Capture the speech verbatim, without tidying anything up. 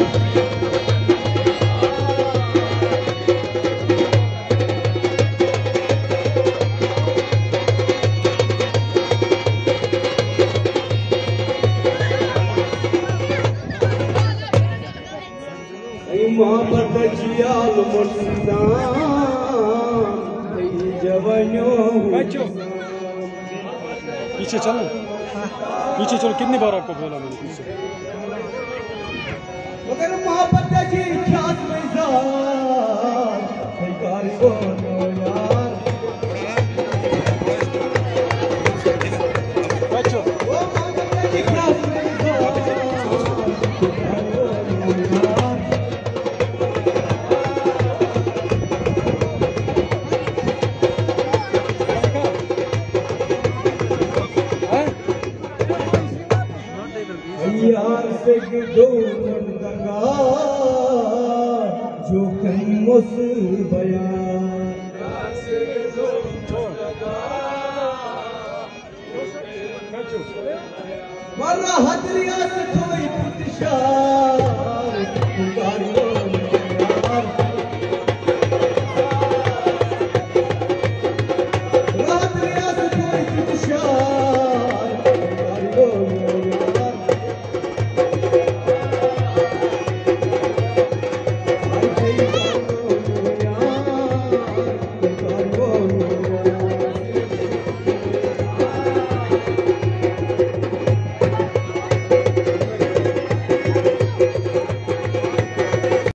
मोहब्बत जियाल मुर्दा जवानों पीछे चलो पीछे चलो। कितनी बार आपको बोला मैंने पीछे? मगर मोहब्बत जी ख्याल में यार बोलो यार बच्चों वो मोहब्बत जी ख्याल में यार से दो दंगा जो कहीं मुस बयान मरा हजरिया से कोई पुतशा